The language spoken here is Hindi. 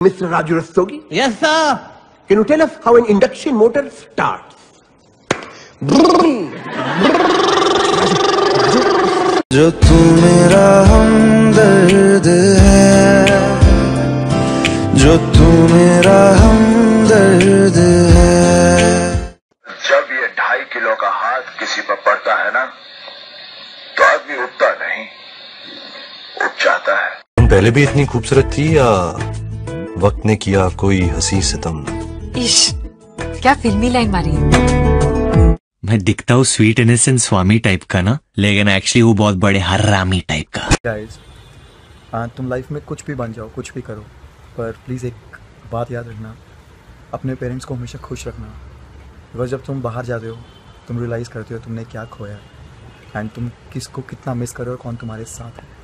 Mr. Raju Rastogi? Yes, sir. Can you tell us how an induction motor starts? जो तू मेरा हमदर्द है, जो तू मेरा हमदर्द है। जब ये 2.5 किलो का हाथ किसी पर पड़ता है ना, तो आदमी उठता नहीं, उठ जाता है। तुम पहले भी इतनी खूबसूरत थी या वक्त ने किया कोई हंसी सितम? इश, क्या फिल्मी लाइन मारी है। मैं दिखता हूँ स्वीट इनोसेंट स्वामी टाइप का ना, लेकिन एक्चुअली वो बहुत बड़े हरामी टाइप का। गाइस, तुम लाइफ में कुछ भी बन जाओ, कुछ भी करो, पर प्लीज़ एक बात याद रखना, अपने पेरेंट्स को हमेशा खुश रखना। बिकॉज जब तुम बाहर जाते हो, तुम रियलाइज़ करते हो तुमने क्या खोया एंड तुम किसको कितना मिस करो और कौन तुम्हारे साथ है।